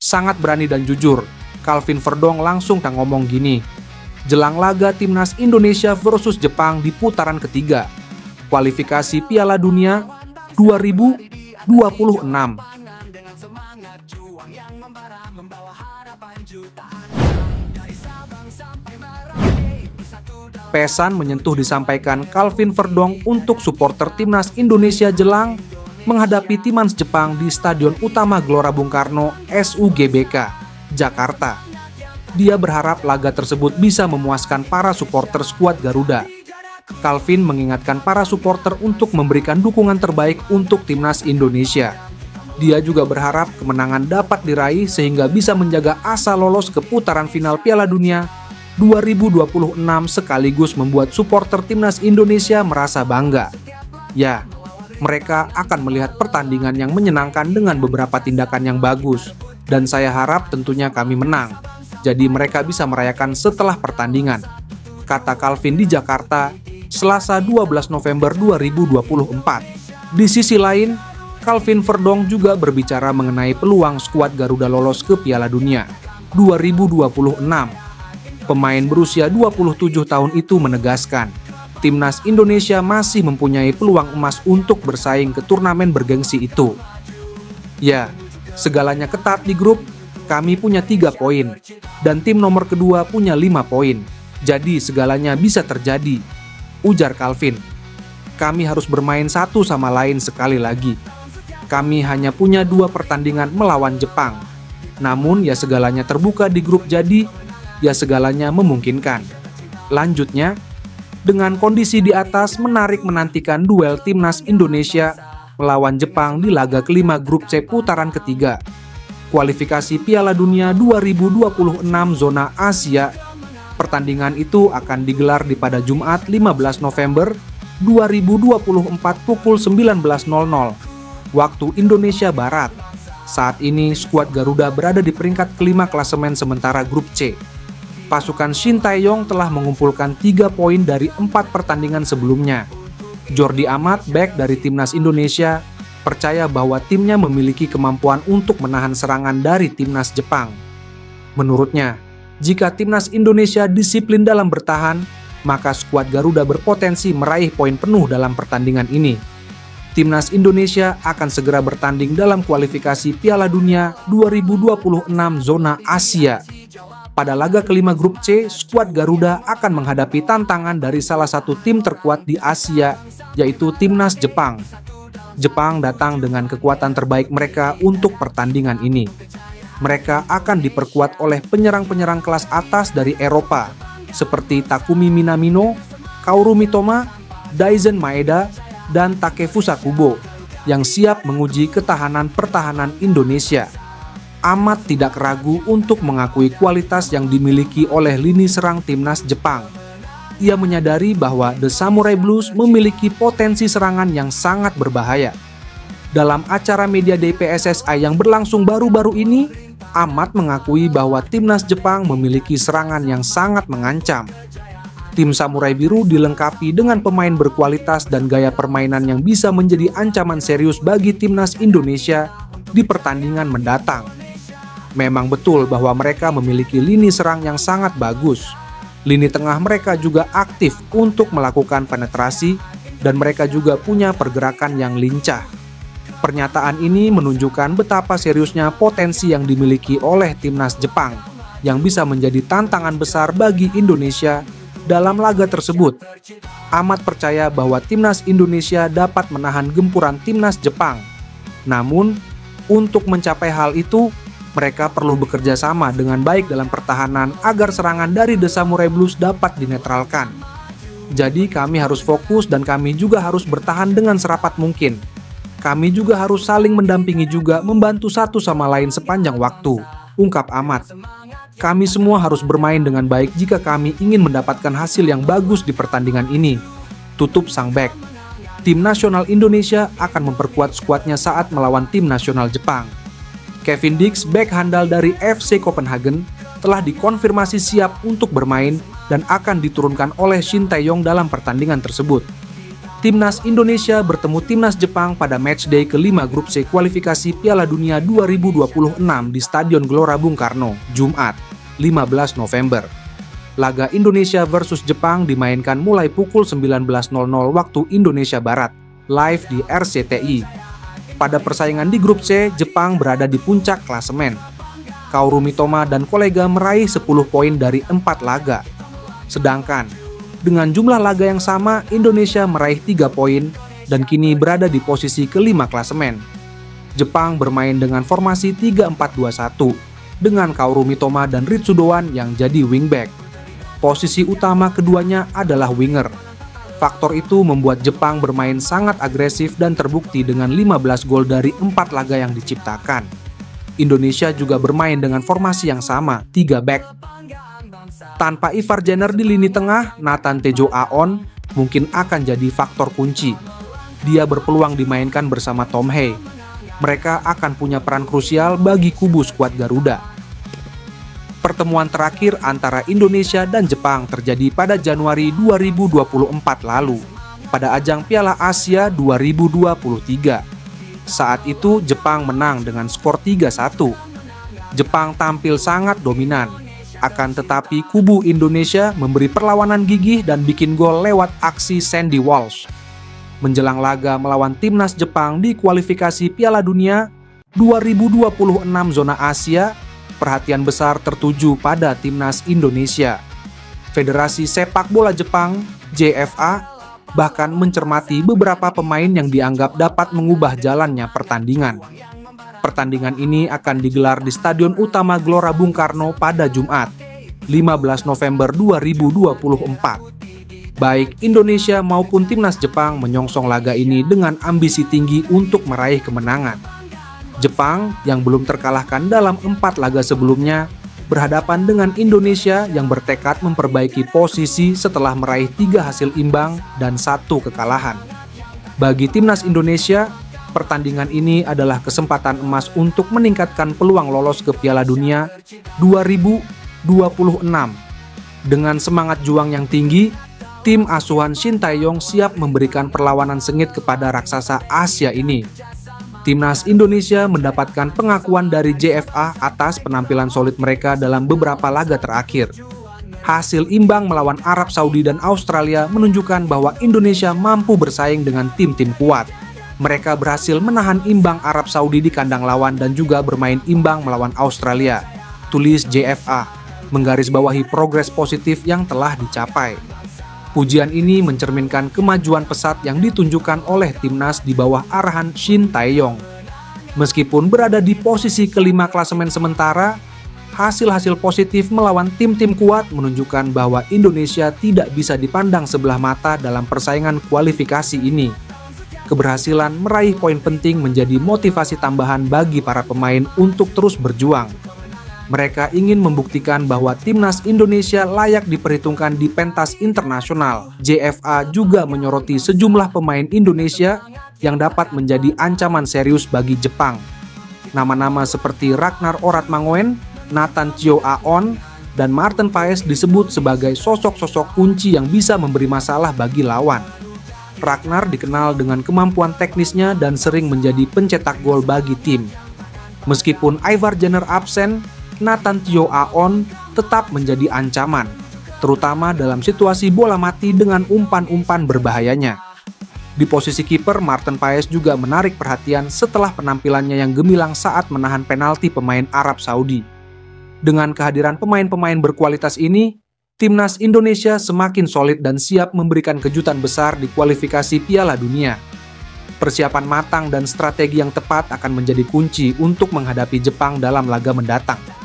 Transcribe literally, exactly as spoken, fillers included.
Sangat berani dan jujur, Calvin Verdong langsung tak ngomong gini. Jelang laga timnas Indonesia versus Jepang di putaran ketiga, kualifikasi Piala Dunia dua ribu dua puluh enam. Pesan menyentuh disampaikan Calvin Verdong untuk supporter timnas Indonesia jelang menghadapi timnas Jepang di Stadion Utama Gelora Bung Karno S U G B K, Jakarta. Dia berharap laga tersebut bisa memuaskan para supporter skuad Garuda. Calvin mengingatkan para supporter untuk memberikan dukungan terbaik untuk timnas Indonesia. Dia juga berharap kemenangan dapat diraih sehingga bisa menjaga asa lolos ke putaran final Piala Dunia dua ribu dua puluh enam sekaligus membuat supporter timnas Indonesia merasa bangga. Ya, mereka akan melihat pertandingan yang menyenangkan dengan beberapa tindakan yang bagus, dan saya harap tentunya kami menang. Jadi mereka bisa merayakan setelah pertandingan, kata Calvin di Jakarta, Selasa dua belas November dua ribu dua puluh empat. Di sisi lain, Calvin Verdong juga berbicara mengenai peluang skuad Garuda lolos ke Piala Dunia dua ribu dua puluh enam. Pemain berusia dua puluh tujuh tahun itu menegaskan, timnas Indonesia masih mempunyai peluang emas untuk bersaing ke turnamen bergengsi itu. Ya, segalanya ketat di grup, kami punya tiga poin, dan tim nomor kedua punya lima poin. Jadi segalanya bisa terjadi, ujar Calvin. Kami harus bermain satu sama lain sekali lagi. Kami hanya punya dua pertandingan melawan Jepang. Namun ya segalanya terbuka di grup, jadi ya segalanya memungkinkan. Lanjutnya, dengan kondisi di atas menarik menantikan duel timnas Indonesia melawan Jepang di laga kelima grup C putaran ketiga, kualifikasi Piala Dunia dua ribu dua puluh enam zona Asia. Pertandingan itu akan digelar di pada Jumat lima belas November dua ribu dua puluh empat pukul sembilan belas nol nol waktu Indonesia Barat. Saat ini skuad Garuda berada di peringkat kelima klasemen sementara grup C. Pasukan Shin Tae-yong telah mengumpulkan tiga poin dari empat pertandingan sebelumnya. Jordi Amat, bek dari timnas Indonesia, percaya bahwa timnya memiliki kemampuan untuk menahan serangan dari timnas Jepang. Menurutnya, jika timnas Indonesia disiplin dalam bertahan, maka skuad Garuda berpotensi meraih poin penuh dalam pertandingan ini. Timnas Indonesia akan segera bertanding dalam kualifikasi Piala Dunia dua ribu dua puluh enam zona Asia. Pada laga kelima grup C, skuad Garuda akan menghadapi tantangan dari salah satu tim terkuat di Asia, yaitu timnas Jepang. Jepang datang dengan kekuatan terbaik mereka untuk pertandingan ini. Mereka akan diperkuat oleh penyerang-penyerang kelas atas dari Eropa, seperti Takumi Minamino, Kaoru Mitoma, Daizen Maeda, dan Takefusa Kubo, yang siap menguji ketahanan pertahanan Indonesia. Amat tidak ragu untuk mengakui kualitas yang dimiliki oleh lini serang timnas Jepang. Ia menyadari bahwa The Samurai Blues memiliki potensi serangan yang sangat berbahaya. Dalam acara Media Day P S S I yang berlangsung baru-baru ini, Amat mengakui bahwa timnas Jepang memiliki serangan yang sangat mengancam. Tim Samurai Biru dilengkapi dengan pemain berkualitas dan gaya permainan yang bisa menjadi ancaman serius bagi timnas Indonesia di pertandingan mendatang. Memang betul bahwa mereka memiliki lini serang yang sangat bagus. Lini tengah mereka juga aktif untuk melakukan penetrasi, dan mereka juga punya pergerakan yang lincah. Pernyataan ini menunjukkan betapa seriusnya potensi yang dimiliki oleh timnas Jepang, yang bisa menjadi tantangan besar bagi Indonesia dalam laga tersebut. Amat percaya bahwa timnas Indonesia dapat menahan gempuran timnas Jepang. Namun, untuk mencapai hal itu, mereka perlu bekerja sama dengan baik dalam pertahanan agar serangan dari The Samurai Blues dapat dinetralkan. Jadi kami harus fokus dan kami juga harus bertahan dengan serapat mungkin. Kami juga harus saling mendampingi juga membantu satu sama lain sepanjang waktu, ungkap Amat. Kami semua harus bermain dengan baik jika kami ingin mendapatkan hasil yang bagus di pertandingan ini, tutup sang bek. Tim nasional Indonesia akan memperkuat skuadnya saat melawan tim nasional Jepang. Kevin Dix, bek handal dari F C Copenhagen, telah dikonfirmasi siap untuk bermain dan akan diturunkan oleh Shin Tae-yong dalam pertandingan tersebut. Timnas Indonesia bertemu Timnas Jepang pada matchday kelima Grup C kualifikasi Piala Dunia dua ribu dua puluh enam di Stadion Gelora Bung Karno, Jumat, lima belas November. Laga Indonesia versus Jepang dimainkan mulai pukul sembilan belas nol nol waktu Indonesia Barat, live di R C T I. Pada persaingan di Grup C, Jepang berada di puncak klasemen. Kaoru Mitoma dan kolega meraih sepuluh poin dari empat laga. Sedangkan dengan jumlah laga yang sama, Indonesia meraih tiga poin dan kini berada di posisi kelima klasemen. Jepang bermain dengan formasi tiga empat dua satu dengan Kaoru Mitoma dan Ritsu Doan yang jadi wingback. Posisi utama keduanya adalah winger. Faktor itu membuat Jepang bermain sangat agresif dan terbukti dengan lima belas gol dari empat laga yang diciptakan. Indonesia juga bermain dengan formasi yang sama, tiga back. Tanpa Ivar Jenner di lini tengah, Nathan Tejo Aon mungkin akan jadi faktor kunci. Dia berpeluang dimainkan bersama Tom Hye. Mereka akan punya peran krusial bagi kubu skuad Garuda. Pertemuan terakhir antara Indonesia dan Jepang terjadi pada Januari dua ribu dua puluh empat lalu, pada ajang Piala Asia dua ribu dua puluh tiga. Saat itu Jepang menang dengan skor tiga satu. Jepang tampil sangat dominan. Akan tetapi kubu Indonesia memberi perlawanan gigih dan bikin gol lewat aksi Sandy Walsh. Menjelang laga melawan Timnas Jepang di kualifikasi Piala Dunia dua ribu dua puluh enam zona Asia, perhatian besar tertuju pada Timnas Indonesia. Federasi Sepak Bola Jepang, J F A, bahkan mencermati beberapa pemain yang dianggap dapat mengubah jalannya pertandingan. Pertandingan ini akan digelar di Stadion Utama Gelora Bung Karno pada Jumat, lima belas November dua ribu dua puluh empat. Baik Indonesia maupun Timnas Jepang menyongsong laga ini dengan ambisi tinggi untuk meraih kemenangan. Jepang yang belum terkalahkan dalam empat laga sebelumnya berhadapan dengan Indonesia yang bertekad memperbaiki posisi setelah meraih tiga hasil imbang dan satu kekalahan. Bagi Timnas Indonesia, pertandingan ini adalah kesempatan emas untuk meningkatkan peluang lolos ke Piala Dunia dua ribu dua puluh enam. Dengan semangat juang yang tinggi, tim asuhan Shin Tae-yong siap memberikan perlawanan sengit kepada raksasa Asia ini. Timnas Indonesia mendapatkan pengakuan dari J F A atas penampilan solid mereka dalam beberapa laga terakhir. Hasil imbang melawan Arab Saudi dan Australia menunjukkan bahwa Indonesia mampu bersaing dengan tim-tim kuat. Mereka berhasil menahan imbang Arab Saudi di kandang lawan dan juga bermain imbang melawan Australia, tulis J F A, menggarisbawahi progres positif yang telah dicapai. Pujian ini mencerminkan kemajuan pesat yang ditunjukkan oleh timnas di bawah arahan Shin Tae-yong. Meskipun berada di posisi kelima klasemen sementara, hasil-hasil positif melawan tim-tim kuat menunjukkan bahwa Indonesia tidak bisa dipandang sebelah mata dalam persaingan kualifikasi ini. Keberhasilan meraih poin penting menjadi motivasi tambahan bagi para pemain untuk terus berjuang. Mereka ingin membuktikan bahwa timnas Indonesia layak diperhitungkan di pentas internasional. J F A juga menyoroti sejumlah pemain Indonesia yang dapat menjadi ancaman serius bagi Jepang. Nama-nama seperti Ragnar Oratmangoen, Nathan Teo Aon, dan Maarten Paes disebut sebagai sosok-sosok kunci yang bisa memberi masalah bagi lawan. Ragnar dikenal dengan kemampuan teknisnya dan sering menjadi pencetak gol bagi tim. Meskipun Ivar Jenner absen, Nathan Teo Aon tetap menjadi ancaman, terutama dalam situasi bola mati dengan umpan-umpan berbahayanya. Di posisi kiper, Maarten Paes juga menarik perhatian setelah penampilannya yang gemilang saat menahan penalti pemain Arab Saudi. Dengan kehadiran pemain-pemain berkualitas ini, timnas Indonesia semakin solid dan siap memberikan kejutan besar di kualifikasi Piala Dunia. Persiapan matang dan strategi yang tepat akan menjadi kunci untuk menghadapi Jepang dalam laga mendatang.